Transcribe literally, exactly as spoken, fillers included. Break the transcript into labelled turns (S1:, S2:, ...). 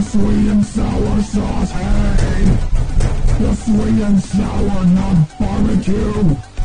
S1: sweet and sour sauce, hey. The sweet and sour, not barbecue.